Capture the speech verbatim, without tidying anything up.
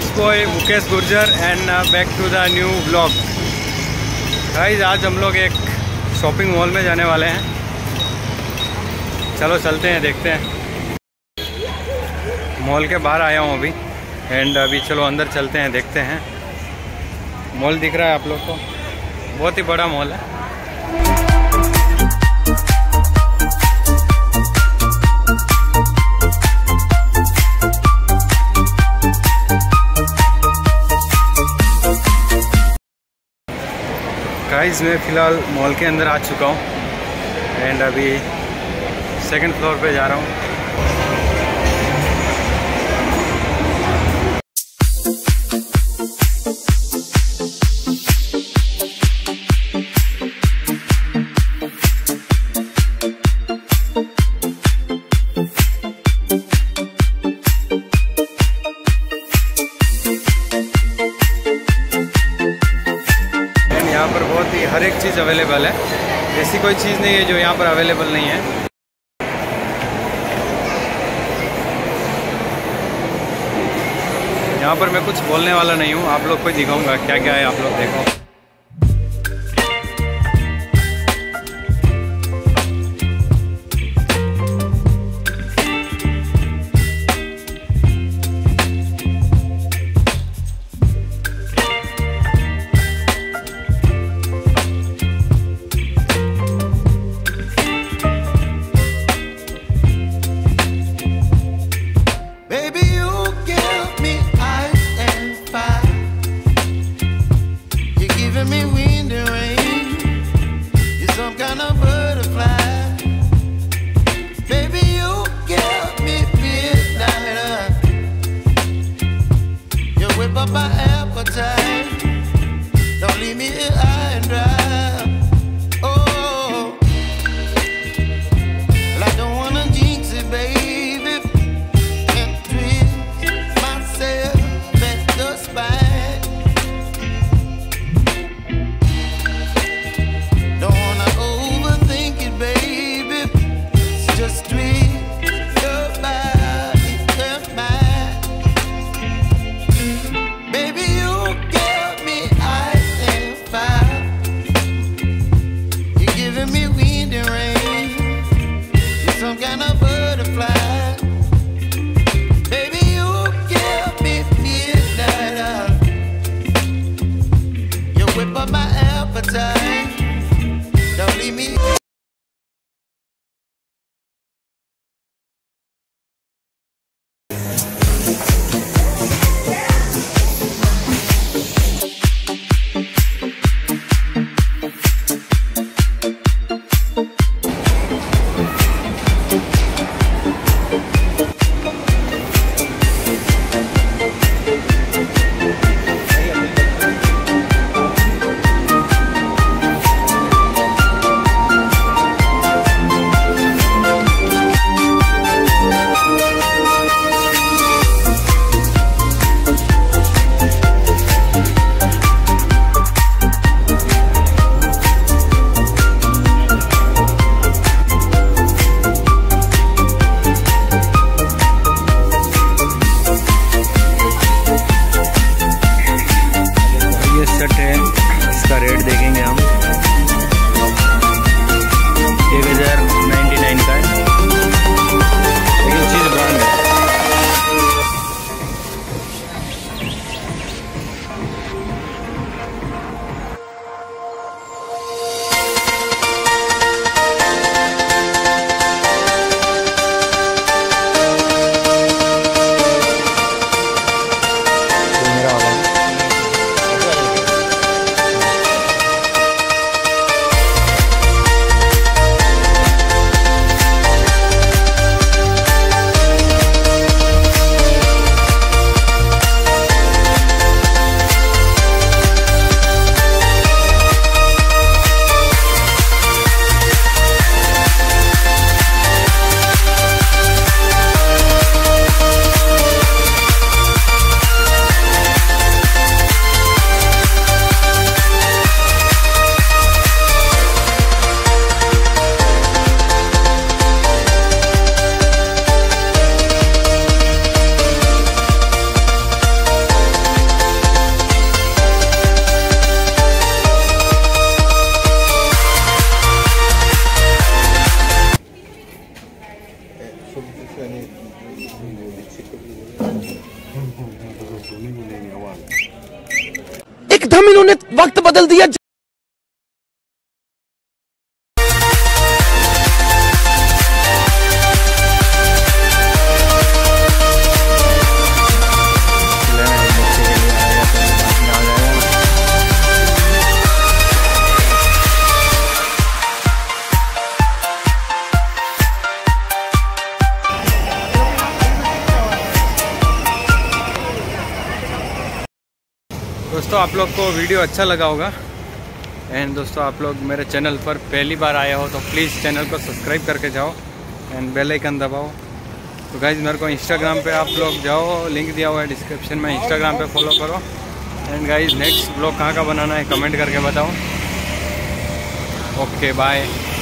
It's boy Mukesh Gurjar and back to the new vlog. Guys आज हम लोग एक शॉपिंग मॉल में जाने वाले हैं। चलो चलते हैं, देखते हैं। मॉल के बाहर आया हूँ अभी एंड अभी चलो अंदर चलते हैं, देखते हैं। मॉल दिख रहा है आप लोग को, बहुत ही बड़ा मॉल है। गाइस मैं फ़िलहाल मॉल के अंदर आ चुका हूँ एंड अभी सेकंड फ्लोर पे जा रहा हूँ। यहाँ पर बहुत ही हर एक चीज़ अवेलेबल है, ऐसी कोई चीज़ नहीं है जो यहाँ पर अवेलेबल नहीं है। यहाँ पर मैं कुछ बोलने वाला नहीं हूँ, आप लोग को दिखाऊंगा क्या क्या है, आप लोग देखो। My appetite, don't leave me here high and dry. Oh, well, I don't wanna jinx it, baby, and twist myself at the spine. Don't wanna overthink it, baby, it's just twist your body and mine. एकदम इन्होंने वक्त बदल दिया। दोस्तों आप लोग को video अच्छा लगा होगा। एंड दोस्तों आप लोग मेरे चैनल पर पहली बार आए हो तो प्लीज़ चैनल को सब्सक्राइब करके जाओ एंड बेल आइकन दबाओ। तो गाइज मेरे को इंस्टाग्राम पे आप लोग जाओ, लिंक दिया हुआ है डिस्क्रिप्शन में, इंस्टाग्राम पे फॉलो करो। एंड गाइज नेक्स्ट ब्लॉग कहाँ का बनाना है कमेंट करके बताओ। Okay bye.